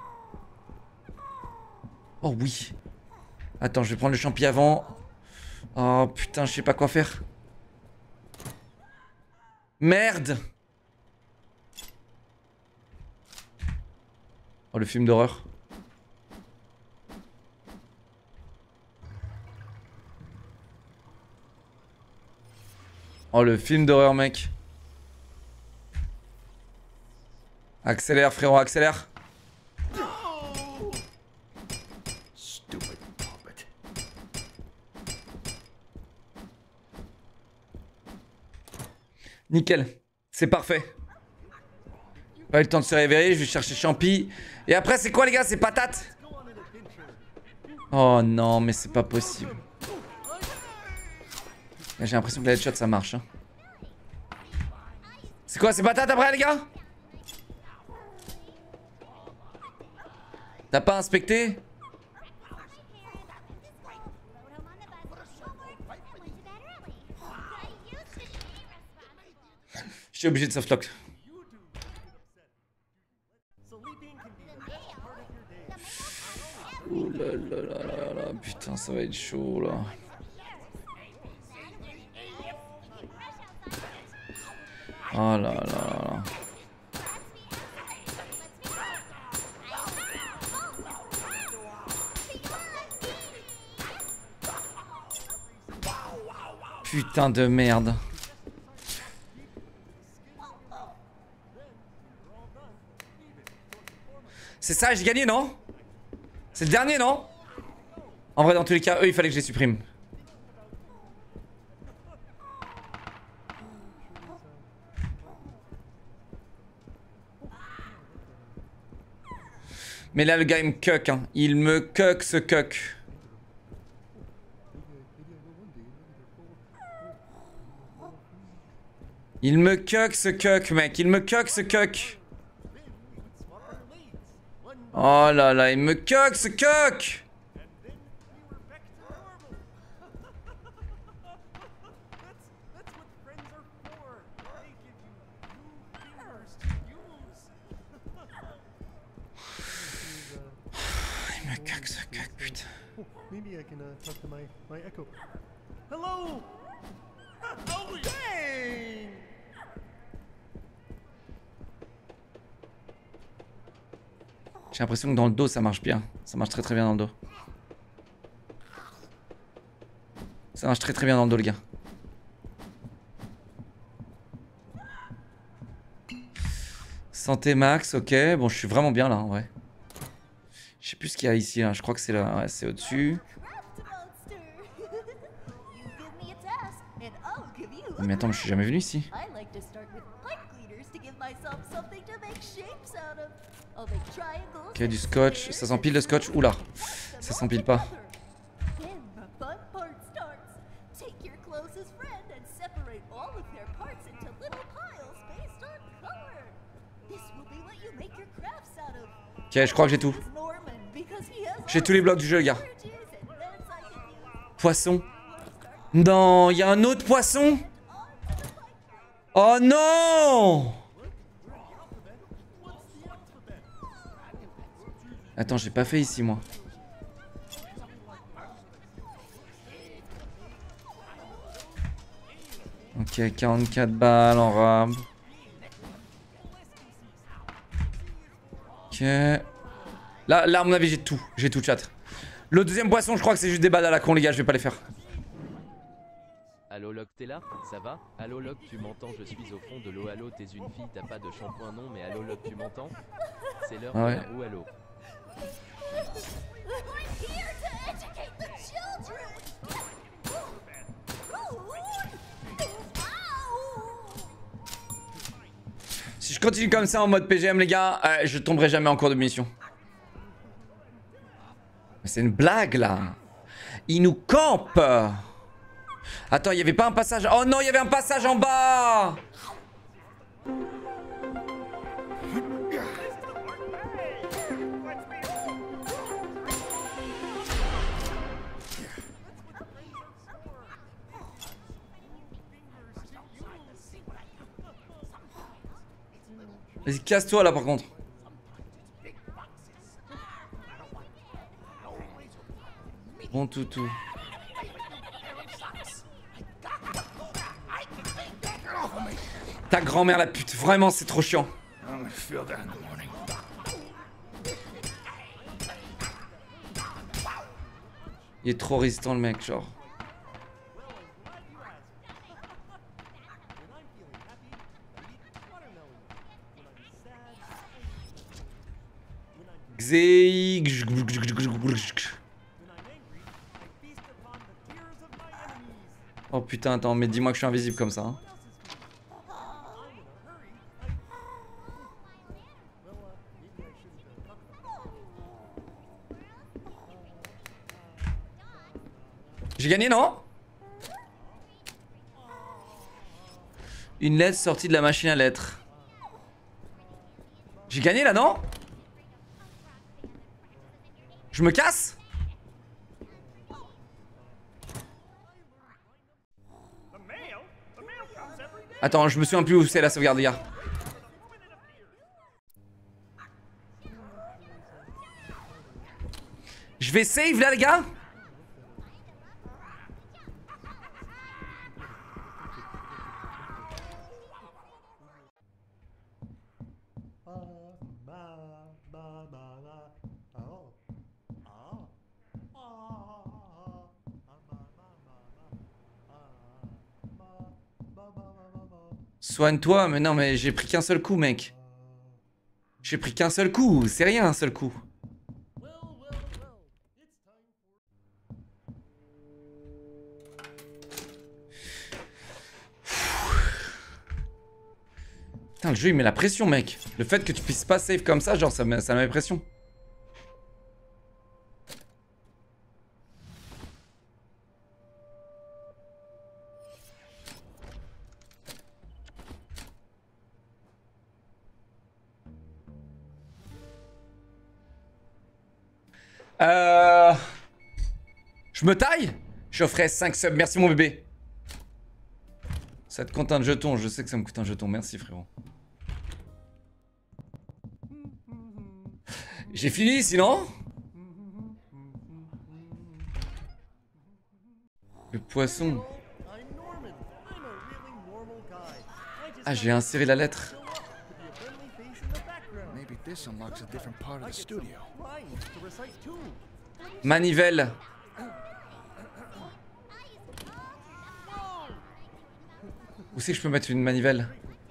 Oh oui. Attends, je vais prendre le champi avant. Oh putain, je sais pas quoi faire. Merde. Oh, le film d'horreur. Oh, le film d'horreur, mec. Accélère, frérot, accélère. Stupid puppet. Nickel. C'est parfait. Pas eu le temps de se réveiller, je vais chercher Champi. Et après, c'est quoi, les gars? C'est patate? Oh non, mais c'est pas possible. J'ai l'impression que la headshot ça marche. Hein. C'est quoi, c'est patate après, les gars? T'as pas inspecté? Je suis obligé de softlock. Ouh là là là là là, putain, ça va être chaud là. Oh là là là. Putain de merde. C'est ça, j'ai gagné, non? C'est le dernier, non? En vrai, dans tous les cas, eux, il fallait que je les supprime. Mais là, le gars, il me cuck, hein. Il me cuck, ce cuck. Il me cuck, ce cuck, mec. Il me cuck, ce cuck. Oh là là, il me cuck, ce cuck. Il me cuck, ce cuck, putain. Maybe I can talk to my echo. Hello! Oh, dang! J'ai l'impression que dans le dos ça marche bien. Ça marche très bien dans le dos. Ça marche très bien dans le dos, les gars. Santé max, ok. Bon, je suis vraiment bien là en vrai. Je sais plus ce qu'il y a ici là. Je crois que c'est là. Ouais, c'est au-dessus. Mais attends, mais je suis jamais venu ici. Ok, du scotch. Ça s'empile le scotch. Oula. Ça s'empile pas. Ok, je crois que j'ai tout. J'ai tous les blocs du jeu, les gars. Poisson. Non, il y a un autre poisson. Oh non! Attends, j'ai pas fait ici, moi. Ok, 44 balles en rab. Ok. Là, à mon avis, j'ai tout. J'ai tout, chat. Le deuxième poisson, je crois que c'est juste des balles à la con, les gars. Je vais pas les faire. Allo Locke, t'es là? Ça va? Allo Locke, tu m'entends? Je suis au fond de l'eau. Allo, t'es une fille, t'as pas de shampoing, non? Mais Allo Locke, tu m'entends? C'est l'heure de ouais. la roue, allo. Si je continue comme ça en mode PGM, les gars, je tomberai jamais en cours de mission. C'est une blague là. Il nous campe. Attends, il y avait pas un passage. Oh non, il y avait un passage en bas. Vas-y, casse-toi là par contre. Bon toutou. Ta grand-mère la pute, vraiment c'est trop chiant. Il est trop résistant le mec, genre. Xei. Oh putain, attends, mais dis-moi que je suis invisible comme ça. Hein. J'ai gagné, non? Une lettre sortie de la machine à lettres. J'ai gagné là, non? Je me casse? Attends, je me souviens plus où c'est la sauvegarde, les gars. Je vais save là, les gars. Soigne-toi, mais non, mais j'ai pris qu'un seul coup, mec. J'ai pris qu'un seul coup, c'est rien un seul coup. Putain, le jeu il met la pression, mec. Le fait que tu puisses pas save comme ça, genre ça met pression. Je me taille? J'offrais 5 subs. Merci mon bébé. Ça te coûte un jeton. Je sais que ça me coûte un jeton. Merci frérot. J'ai fini sinon? Le poisson. Ah, j'ai inséré la lettre. Manivelle. Où c'est que je peux mettre une manivelle?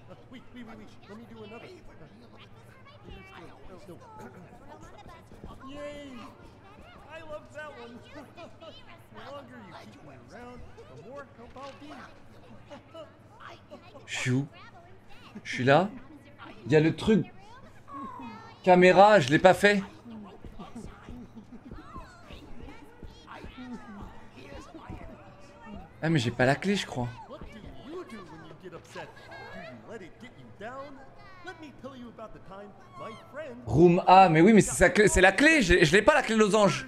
Je suis où? Je suis là? Il y a le truc. Caméra, je l'ai pas fait. Ah mais j'ai pas la clé je crois. Room A, mais oui mais c'est la clé, je l'ai pas la clé de losange.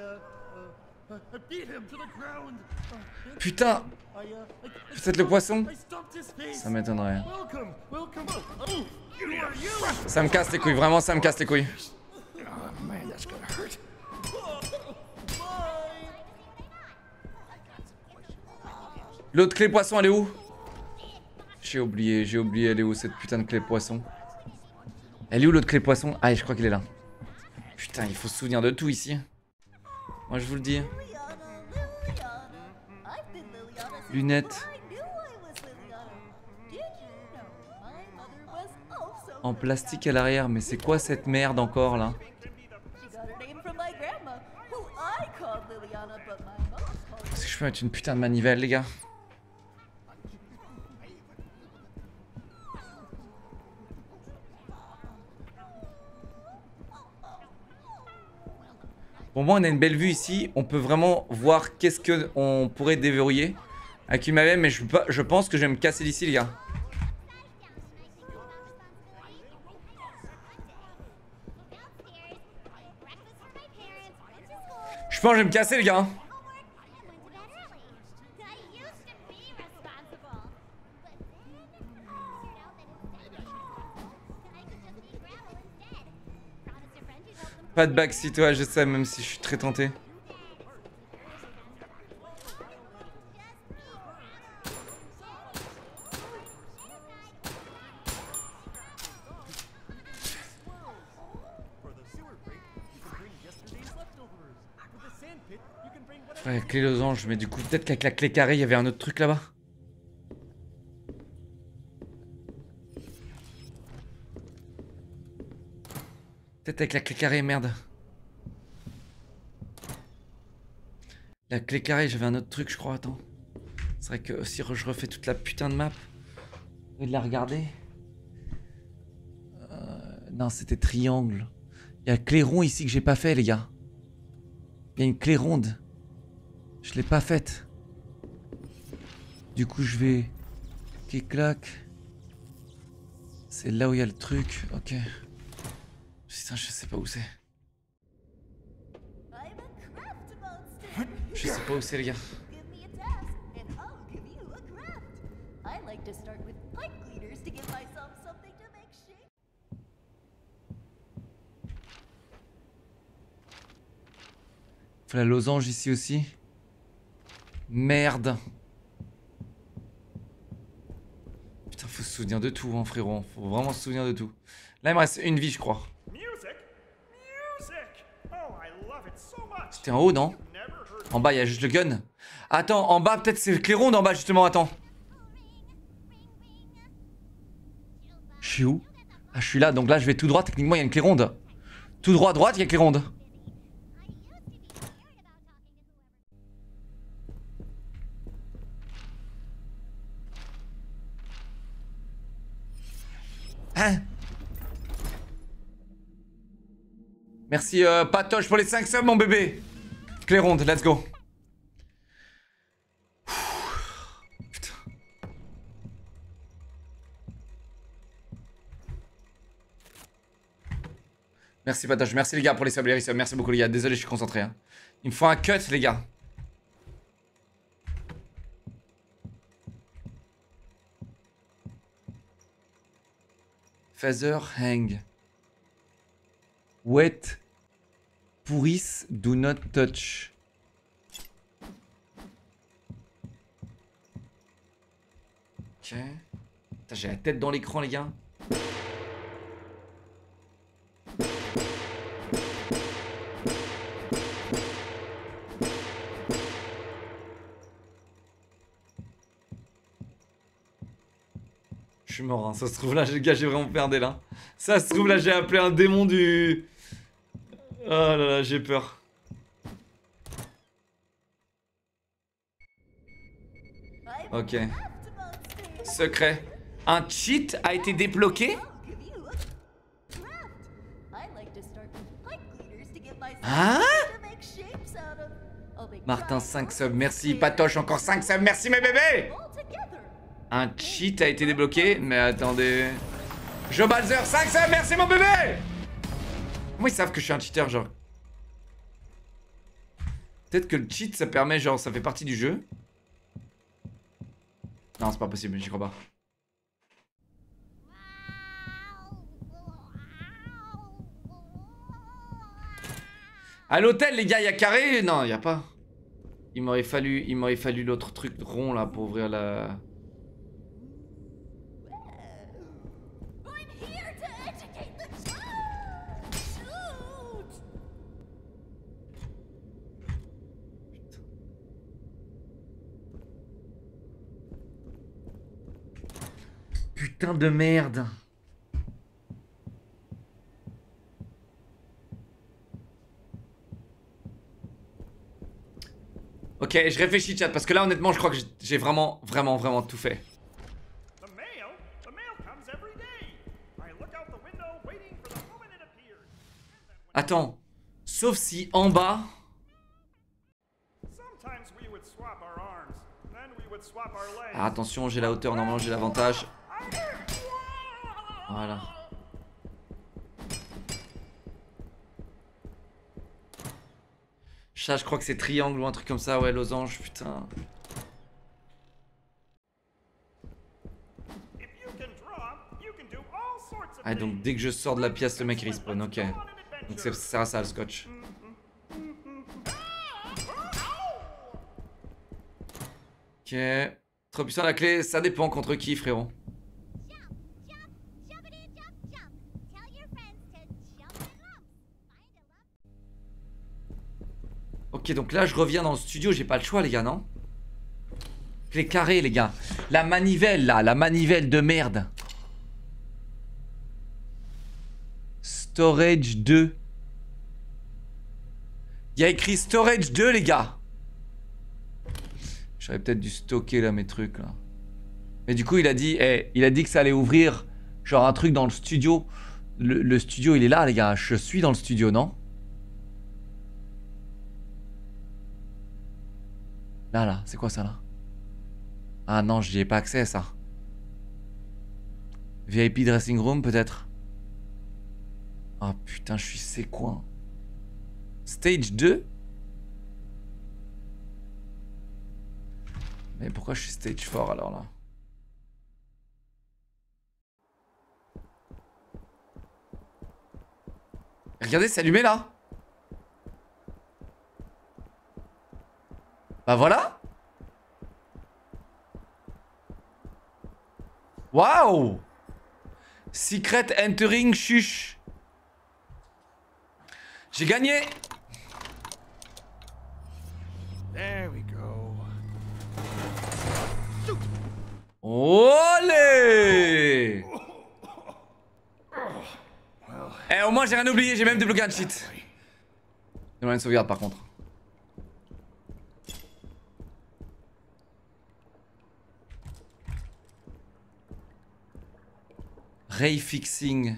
Putain. Peut-être le poisson? Ça m'étonnerait. Ça me casse les couilles, vraiment ça me casse les couilles. L'autre clé poisson elle est où? J'ai oublié elle est où cette putain de clé poisson? Elle est où l'autre clé poisson? Ah je crois qu'elle est là. Putain il faut se souvenir de tout ici. Moi je vous le dis. Lunettes. En plastique à l'arrière, mais c'est quoi cette merde encore là? Est-ce que je peux mettre une putain de manivelle les gars? Bon moi on a une belle vue ici, on peut vraiment voir qu'est-ce que on pourrait déverrouiller avec une manivelle, mais je pense que je vais me casser d'ici les gars. Je pense que je vais me casser les gars. Pas de backseat, ouais je sais même si je suis très tenté. Ouais, clé losange, mais du coup, peut-être qu'avec la clé carrée, il y avait un autre truc là-bas. Peut-être avec la clé carrée, merde. La clé carrée, j'avais un autre truc, je crois, attends. C'est vrai que si je refais toute la putain de map, au lieu de la regarder... non, c'était triangle. Il y a clé rond ici que j'ai pas fait, les gars. Il y a une clé ronde. Je l'ai pas faite. Du coup, je vais... Clic-clac. C'est là où il y a le truc. Ok. Putain, je sais pas où c'est. Je sais pas où c'est, les gars. Give me a task, and I'll give you a craft. I like to start with pipe cleaners to give myself something to make shape. Faut la losange ici aussi. Merde. Putain, faut se souvenir de tout, hein, frérot. Faut vraiment se souvenir de tout. Là, il me reste une vie, je crois. C'était en haut, non? En bas, il y a juste le gun. Attends, en bas, peut-être c'est le clé ronde en bas, justement. Attends. Je suis où? Ah, je suis là. Donc là, je vais tout droit. Techniquement, il y a une clé ronde. Tout droit à droite, il y a une clé ronde. Hein? Merci Patoche pour les 5 subs mon bébé. Clé ronde, let's go. Putain. Merci Patoche, merci les gars pour les subs, les resubs. Merci beaucoup les gars, désolé je suis concentré hein. Il me faut un cut les gars. Feather hang. Wet. Pourrisse, do not touch. Ok. Putain, j'ai la tête dans l'écran, les gars. Je suis mort, hein. Ça se trouve là, les gars, j'ai vraiment perdu là. Ça se trouve là, j'ai appelé un démon du... Oh là là, j'ai peur. Ok. Secret. Un cheat a été débloqué? Hein? Martin 5 subs, merci. Patoche encore 5 subs, merci mes bébés. Un cheat a été débloqué, mais attendez. Joe Balzer 5 subs, merci mon bébé. Comment ils savent que je suis un cheater, genre? Peut-être que le cheat, ça permet, genre, ça fait partie du jeu. Non, c'est pas possible, j'y crois pas. À l'hôtel, les gars, il y a carré? Non, il y a pas. Il m'aurait fallu l'autre truc rond, là, pour ouvrir la... Putain de merde. Ok, je réfléchis chat, parce que là honnêtement je crois que j'ai vraiment tout fait. Attends, sauf si en bas... Ah, attention, j'ai la hauteur, normalement j'ai l'avantage. Voilà. Chat, je crois que c'est triangle ou un truc comme ça, ouais, losange, putain. Ah, donc dès que je sors de la pièce, le mec respawn, ok. Donc ça sert à ça le scotch. Ok. Trop puissant la clé, ça dépend contre qui, frérot. Ok. Ok, donc là, je reviens dans le studio. J'ai pas le choix, les gars, non? Clé carrée, les gars. La manivelle, là. La manivelle de merde. Storage 2. Il y a écrit Storage 2, les gars. J'aurais peut-être dû stocker, là, mes trucs, là. Mais du coup, il a dit que ça allait ouvrir, genre, un truc dans le studio. Le studio, il est là, les gars. Je suis dans le studio, non? Là, c'est quoi ça, là? Ah non, j'y ai pas accès à ça. VIP dressing room, peut-être? Ah putain, je suis c'est quoi? Stage 2? Mais pourquoi je suis stage 4 alors là? Regardez, c'est allumé là. Bah voilà. Waouh. Secret entering chuch. J'ai gagné. There we go. Olé. Eh, au moins j'ai rien oublié, j'ai même débloqué un cheat. J'aimerais une sauvegarde par contre. Ray fixing.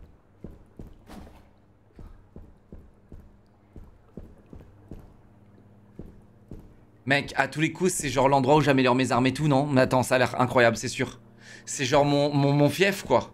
Mec, à tous les coups, c'est genre l'endroit où j'améliore mes armes et tout, non? Mais attends, ça a l'air incroyable, c'est sûr. C'est genre mon fief, quoi.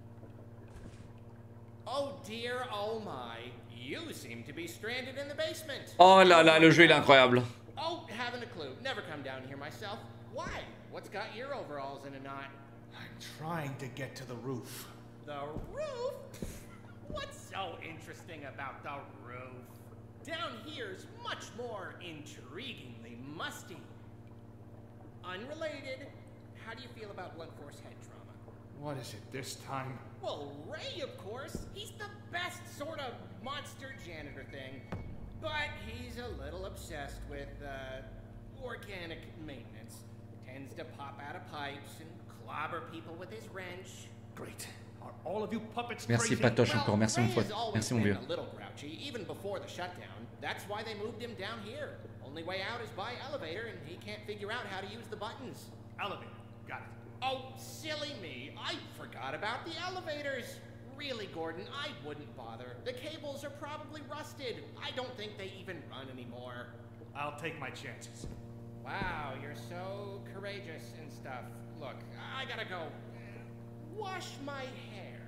Oh là là, le jeu il est incroyable. Oh, haven't a clue. Never come down here myself. Why? What's got your overalls in a knot? I'm trying to get to the roof. The roof? What's so interesting about the roof? Down here's much more intriguingly musty. Unrelated, how do you feel about Blunt Force head trauma? What is it this time? Well, Ray, of course. He's the best sort of monster janitor thing. But he's a little obsessed with, organic maintenance. Tends to pop out of pipes and clobber people with his wrench. Great. Are all of you puppets Merci crazy? Patoche encore, merci mon pote. Merci mon vieux. A little grouchy, even before the shutdown. That's why they moved him down here. Only way out is by elevator, and he can't figure out how to use the buttons. Elevator. Got it. Oh, silly me. I forgot about the elevators. Really, Gordon, I wouldn't bother. The cables are probably rusted. I don't think they even run anymore. I'll take my chances. Wow, you're so courageous and stuff. Look, I gotta go wash my hair.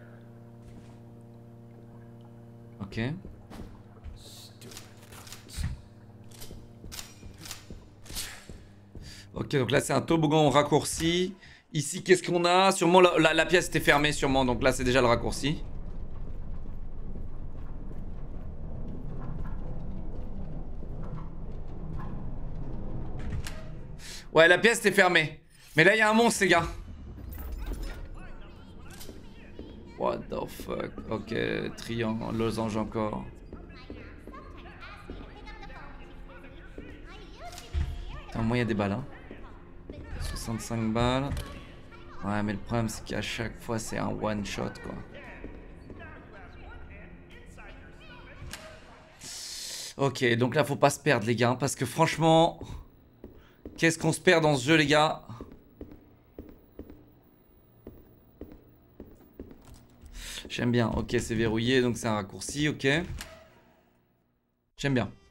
Ok. Ok, donc là c'est un toboggan raccourci. Ici, qu'est-ce qu'on a? Sûrement la pièce était fermée, sûrement. Donc là, c'est déjà le raccourci. Ouais, la pièce était fermée. Mais là, il y a un monstre, les gars. What the fuck? Ok, triangle, losange encore. Putain, moi, il y a des balles, hein. 65 balles. Ouais, mais le problème, c'est qu'à chaque fois, c'est un one shot, quoi. Ok, donc là, faut pas se perdre, les gars. Parce que franchement, qu'est-ce qu'on se perd dans ce jeu, les gars? J'aime bien. Ok, c'est verrouillé, donc c'est un raccourci, ok. J'aime bien.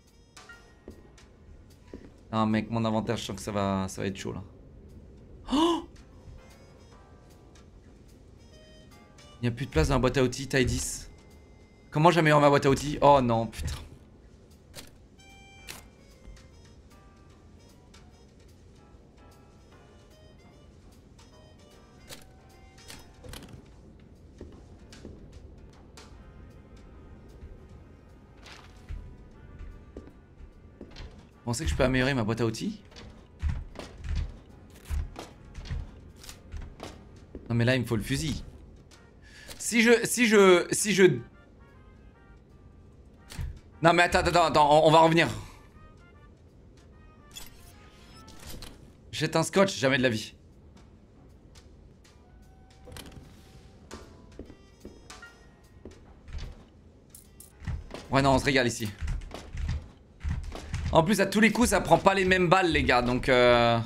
Non, mec, mon inventaire, je sens que ça va être chaud, là. Oh! Il n'y a plus de place dans la boîte à outils, taille 10. Comment j'améliore ma boîte à outils? Oh non, putain. Vous pensez que je peux améliorer ma boîte à outils? Non mais là il me faut le fusil. Si je... Non mais attends, on va revenir. Jette un scotch, jamais de la vie. Ouais, non, on se régale ici. En plus, à tous les coups, ça prend pas les mêmes balles, les gars, donc... Putain,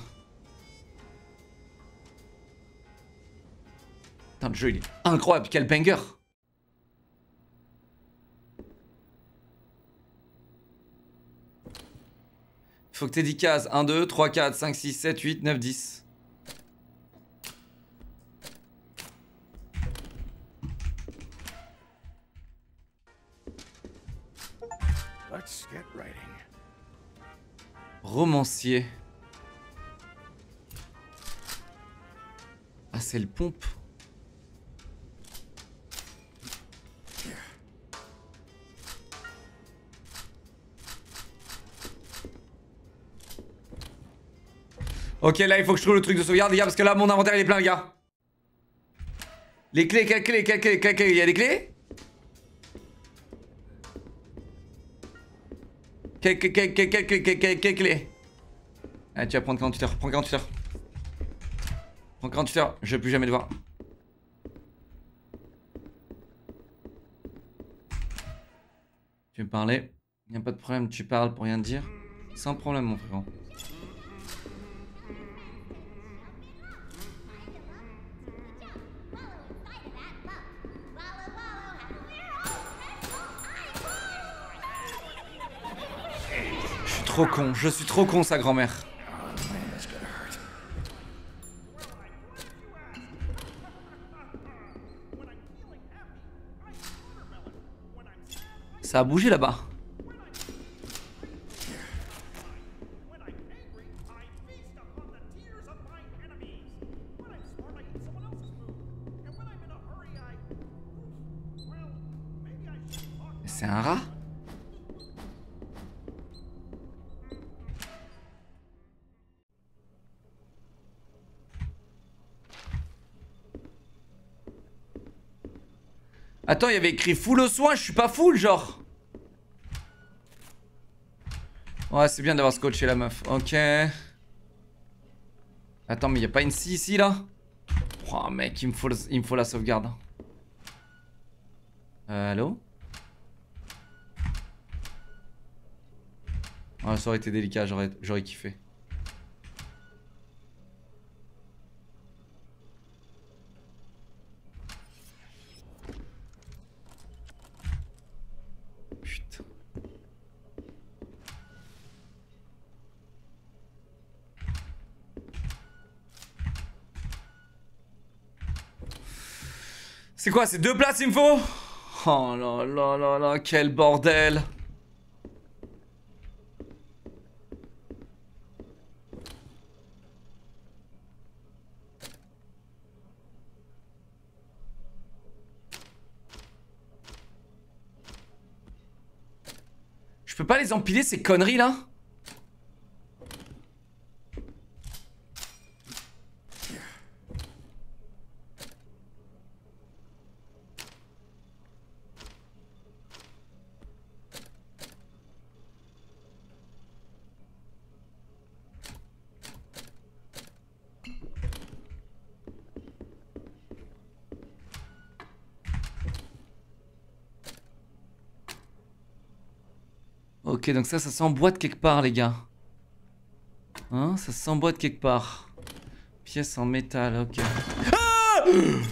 le jeu, il est incroyable, quel banger. Faut que t'aies 10 cases. 1, 2, 3, 4, 5, 6, 7, 8, 9, 10. Let's get writing. Romancier. Ah, c'est le pompe. Ok, là, il faut que je trouve le truc de sauvegarde, les gars, parce que là, mon inventaire, il est plein, les gars. Les clés, quelles clés, quelles clés, il y a des clés? Quelles clés? Ah, tu vas prendre 48 heures, prends 48 heures. Prends 48 heures, je veux plus jamais le voir. Tu veux me parler? Y'a pas de problème, tu parles pour rien te dire. Sans problème, mon frère. Trop con, je suis trop con sa grand-mère. Ça a bougé là-bas. C'est un rat? Attends, il y avait écrit full au soin, je suis pas full, genre. Ouais, c'est bien d'avoir scotché la meuf. Ok. Attends, mais il y a pas une scie ici, là? Oh, mec, il me faut la sauvegarde. Allô? Ouais, ça aurait été délicat, j'aurais kiffé. Putain. C'est quoi, c'est 2 places il me faut? Oh là là là là, quel bordel. Je peux pas les empiler ces conneries là? Ok, donc ça s'emboîte quelque part, les gars. Hein, ça s'emboîte quelque part. Pièce en métal, ok. Ah!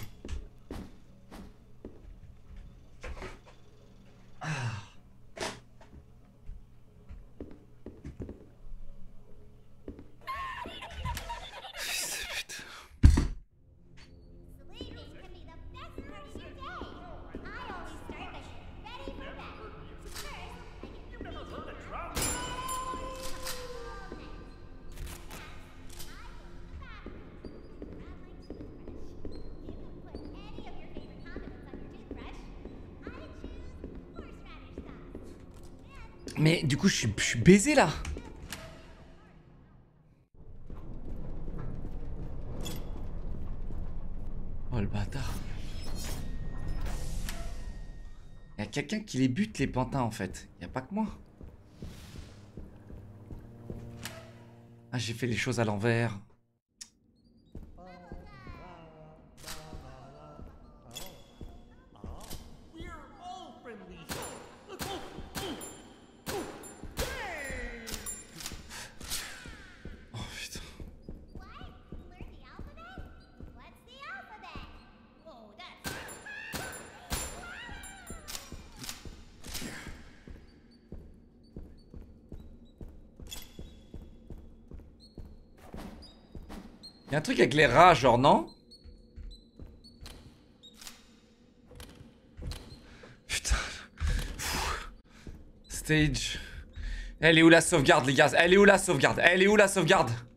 Mais du coup, je suis baisé là. Oh le bâtard. Il y a quelqu'un qui les bute les pantins en fait. Il n'y a pas que moi. Ah, j'ai fait les choses à l'envers. Y a un truc avec les rats, genre, non? Putain. Stage. Elle est où la sauvegarde, les gars? Elle est où la sauvegarde? Elle est où la sauvegarde?